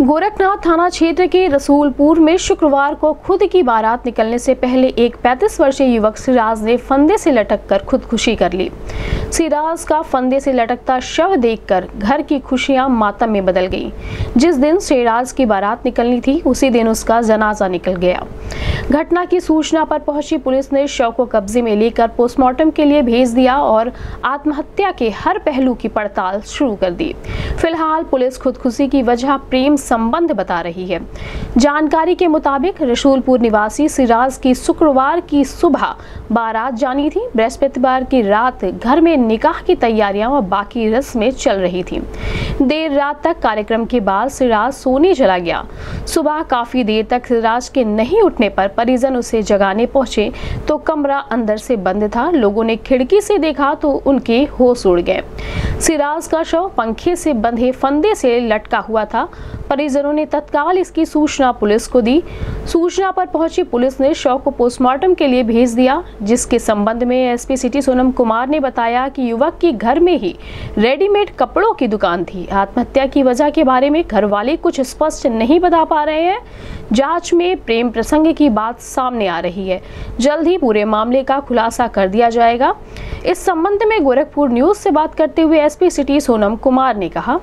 गोरखनाथ थाना क्षेत्र के रसूलपुर में शुक्रवार को खुद की बारात निकलने से पहले एक 35 वर्षीय युवक सिराज ने फंदे से लटककर खुदकुशी कर ली। सिराज का फंदे से लटकता शव देखकर घर की खुशियां मातम में बदल गईं। जिस दिन सिराज की बारात निकलनी थी उसी दिन उसका जनाजा निकल गया। घटना की सूचना पर पहुंची पुलिस ने शव को कब्जे में लेकर पोस्टमार्टम के लिए भेज दिया और आत्महत्या के हर पहलू की पड़ताल शुरू कर दी। फिलहाल पुलिस खुदकुशी की वजह प्रेम संबंध बता रही है। जानकारी के मुताबिक रसूलपुर निवासी सिराज की शुक्रवार की सुबह बारात जानी थी। बृहस्पतिवार की रात घर में निकाह की तैयारियां और बाकी रस्में चल रही थी। देर रात तक कार्यक्रम के बाद सिराज सोने चला गया। सुबह काफी देर तक सिराज के नहीं उठने पर परिजन उसे जगाने पहुंचे तो कमरा अंदर से बंद था। लोगों ने खिड़की से देखा तो उनके होश उड़ गए। सिराज का शव पंखे से बंधे फंदे से लटका हुआ था। परिजनों ने तत्काल इसकी सूचना पुलिस को दी। सूचना पर पहुंची पुलिस ने शव को पोस्टमार्टम के लिए भेज दिया, जिसके संबंध में एसपी सिटी सोनम कुमार ने बताया कि युवक की घर में ही रेडीमेड कपड़ों की दुकान थी। आत्महत्या की वजह के बारे में घर वाले कुछ स्पष्ट नहीं बता पा रहे हैं। जांच में प्रेम प्रसंग की बात सामने आ रही है। जल्द ही पूरे मामले का खुलासा कर दिया जाएगा। इस संबंध में गोरखपुर न्यूज से बात करते हुए एसपी सिटी सोनम कुमार ने कहा,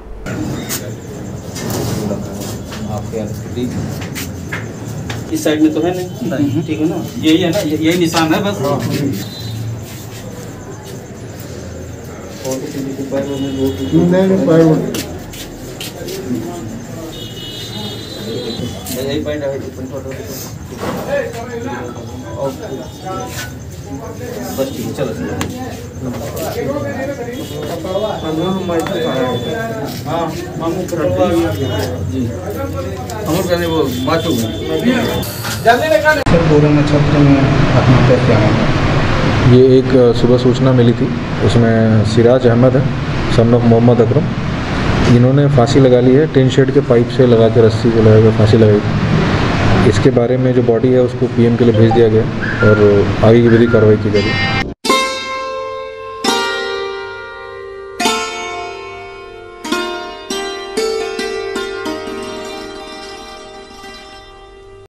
इस साइड में तो है नहीं, ठीक है ना, यही है ना, यही निशान है बस। यही पॉइंट है बस, ठीक है, चलो हाँ जी हम कहने वो बात हो गई। ये एक सुबह सूचना मिली थी, उसमें सिराज अहमद है, सन ऑफ मोहम्मद अकरम। इन्होंने फांसी लगा ली है, टिन शेड के पाइप से लगा के, रस्सी को लगा के फांसी लगाई थी। इसके बारे में जो बॉडी है उसको पीएम के लिए भेज दिया गया और आगे की विधिक कार्रवाई की जाएगी।